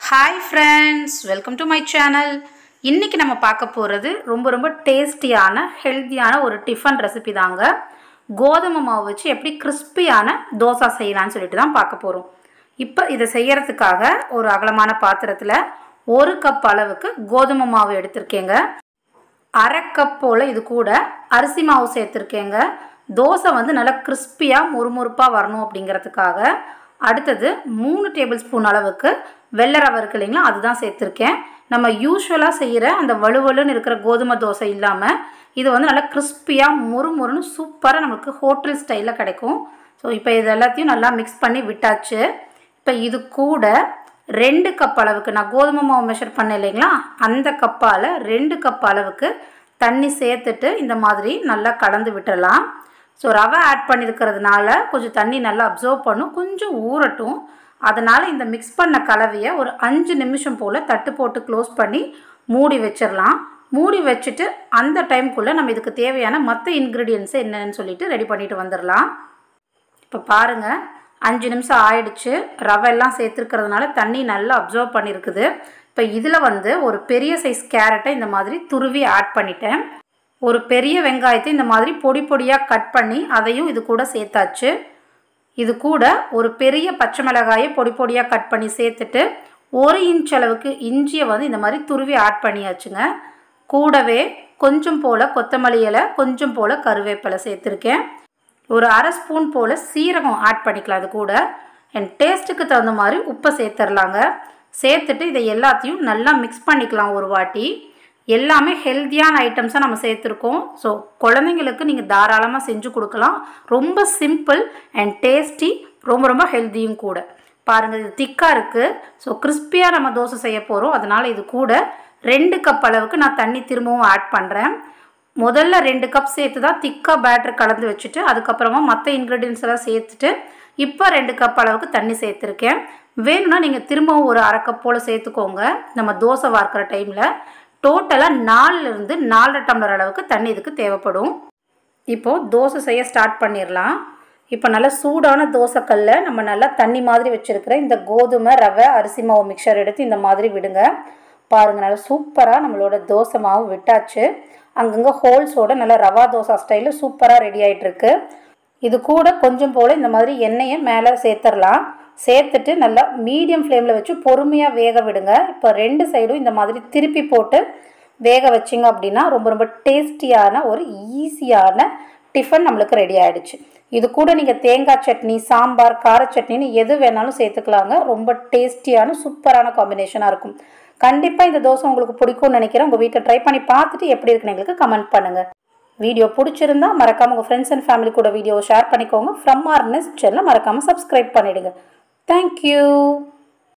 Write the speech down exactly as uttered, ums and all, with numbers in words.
Hi friends, welcome to my channel. இன்னைக்கு நம்ம பார்க்க போறது ரொம்ப ரொம்ப டேஸ்டியான ஹெல்தியான ஒரு டிஃபன் ரெசிபி தாங்க. கோதுமை மாவு வச்சு எப்படி கிறிஸ்பியான தோசை செய்யலாம்னு சொல்லிட்டு தான் பார்க்க போறோம். இப்போ இத செய்யறதுக்காக ஒரு அகலமான பாத்திரத்துல ஒரு கப் அளவுக்கு கோதுமை மாவு எடுத்துர்க்கேங்க. அரை கப் போல இது கூட அரிசி மாவு சேர்த்திருக்கேங்க. தோசை வந்து நல்லா கிறிஸ்பியா முறுமுறுப்பா வரணும் அப்படிங்கிறதுக்காக. அடுத்தது மூணு டேபிள் ஸ்பூன் அளவுக்கு வெள்ளை ரவை இருக்கு இல்லைங்களா, அதுதான் சேர்த்துருக்கேன். நம்ம யூஸ்வலாக செய்கிற அந்த வலுவலுன்னு இருக்கிற கோதுமை தோசை இல்லாமல் இது வந்து நல்லா கிறிஸ்பியாக முறுமுறுன்னு சூப்பராக நமக்கு ஹோட்டல் ஸ்டைலில் கிடைக்கும். ஸோ இப்போ இது எல்லாத்தையும் நல்லா மிக்ஸ் பண்ணி விட்டாச்சு. இப்போ இது கூட ரெண்டு கப் அளவுக்கு நான் கோதுமை மாவு மெஷர் பண்ணேன் இல்லைங்களா, அந்த கப்பால் ரெண்டு கப் அளவுக்கு தண்ணி சேர்த்துட்டு இந்த மாதிரி நல்லா கலந்து விட்டுடலாம். ஸோ ரவை ஆட் பண்ணியிருக்கிறதுனால கொஞ்சம் தண்ணி நல்லா அப்சர்வ் பண்ணும், கொஞ்சம் ஊறட்டும். அதனால் இந்த மிக்ஸ் பண்ண கலவையை ஒரு அஞ்சு நிமிஷம் போல் தட்டு போட்டு க்ளோஸ் பண்ணி மூடி வச்சிடலாம். மூடி வச்சுட்டு அந்த டைமுக்குள்ளே நம்ம இதுக்கு தேவையான மற்ற இன்க்ரீடியன்ஸை என்னென்னு சொல்லிட்டு ரெடி பண்ணிட்டு வந்துடலாம். இப்போ பாருங்கள், அஞ்சு நிமிஷம் ஆயிடுச்சு. ரவை எல்லாம் சேர்த்துருக்கிறதுனால தண்ணி நல்லா அப்சர்வ் பண்ணியிருக்குது. இப்போ இதில் வந்து ஒரு பெரிய சைஸ் கேரட்டை இந்த மாதிரி துருவி ஆட் பண்ணிட்டேன். ஒரு பெரிய வெங்காயத்தை இந்த மாதிரி பொடி பொடியாக கட் பண்ணி அதையும் இது கூட சேர்த்தாச்சு. இது கூட ஒரு பெரிய பச்சை மிளகாயை பொடி பொடியாக கட் பண்ணி சேர்த்துட்டு ஒரு இன்ச் அளவுக்கு இஞ்சியை வந்து இந்த மாதிரி துருவி ஆட் பண்ணியாச்சுங்க. கூடவே கொஞ்சம் போல் கொத்தமல்லி இலை, கொஞ்சம் போல் கருவேப்பிலை சேர்த்துருக்கேன். ஒரு அரை ஸ்பூன் போல் சீரகம் ஆட் பண்ணிக்கலாம். அது கூட என் டேஸ்ட்டுக்கு தகுந்த மாதிரி உப்பை சேர்த்துடலாங்க. சேர்த்துட்டு இதை எல்லாத்தையும் நல்லா மிக்ஸ் பண்ணிக்கலாம் ஒரு வாட்டி. எல்லாமே ஹெல்த்தியான ஐட்டம்ஸாக நம்ம சேர்த்துருக்கோம். ஸோ குழந்தைங்களுக்கு நீங்கள் தாராளமாக செஞ்சு கொடுக்கலாம். ரொம்ப சிம்பிள் அண்ட் டேஸ்டி, ரொம்ப ரொம்ப ஹெல்த்தியும் கூட. பாருங்கள், இது திக்காக இருக்குது. ஸோ கிறிஸ்பியாக நம்ம தோசை செய்ய போகிறோம். அதனால் இது கூட ரெண்டு கப் அளவுக்கு நான் தண்ணி திரும்பவும் ஆட் பண்ணுறேன். முதல்ல ரெண்டு கப் சேர்த்து தான் திக்காக பேட்டர் கலந்து வச்சுட்டு அதுக்கப்புறமா மற்ற இன்க்ரீடியன்ஸ் எல்லாம் சேர்த்துட்டு இப்போ ரெண்டு கப் அளவுக்கு தண்ணி சேர்த்துருக்கேன். வேணும்னா நீங்கள் திரும்பவும் ஒரு அரை கப் போல் சேர்த்துக்கோங்க. நம்ம தோசை வார்க்கிற டைமில் டோட்டலாக நாலுலேருந்து நாலரை டம்ளர் அளவுக்கு தண்ணி இதுக்கு தேவைப்படும். இப்போது தோசை செய்ய ஸ்டார்ட் பண்ணிடலாம். இப்போ நல்லா சூடான தோசைக்கல்ல நம்ம நல்லா தண்ணி மாதிரி வச்சுருக்கிற இந்த கோதுமை ரவை அரிசி மாவு மிக்சர் எடுத்து இந்த மாதிரி விடுங்க. பாருங்கள், நல்லா சூப்பராக நம்மளோட தோசை மாவு விட்டாச்சு. அங்கங்கே ஹோல்ஸோட நல்லா ரவா தோசை ஸ்டைலில் சூப்பராக ரெடி ஆகிட்டுருக்கு. இது கூட கொஞ்சம் போல் இந்த மாதிரி எண்ணெயை மேலே சேர்த்துடலாம். சேர்த்துட்டு நல்லா மீடியம் ஃப்ளேமில் வச்சு பொறுமையாக வேக விடுங்க. இப்போ ரெண்டு சைடும் இந்த மாதிரி திருப்பி போட்டு வேக வச்சிங்க அப்படின்னா ரொம்ப ரொம்ப டேஸ்டியான ஒரு ஈஸியான டிஃபன் நம்மளுக்கு ரெடி ஆகிடுச்சு. இது கூட நீங்கள் தேங்காய் சட்னி, சாம்பார், கார சட்னின்னு எது வேணாலும் சேர்த்துக்கலாங்க. ரொம்ப டேஸ்டியான சூப்பரான காம்பினேஷனாக இருக்கும். கண்டிப்பாக இந்த தோசை உங்களுக்கு பிடிக்கும்னு நினைக்கிறேன். உங்கள் வீட்டில் ட்ரை பண்ணி பார்த்துட்டு எப்படி இருக்குன்னு எங்களுக்கு கமெண்ட் பண்ணுங்கள். வீடியோ பிடிச்சிருந்தா மறக்காமல் உங்கள் ஃப்ரெண்ட்ஸ் அண்ட் ஃபேமிலி கூட வீடியோவை ஷேர் பண்ணிக்கோங்க. ஃப்ரம் ஆர் நெக்ஸ்ட் சேனலை மறக்காமல் சப்ஸ்கிரைப் பண்ணிவிடுங்க. Thank you.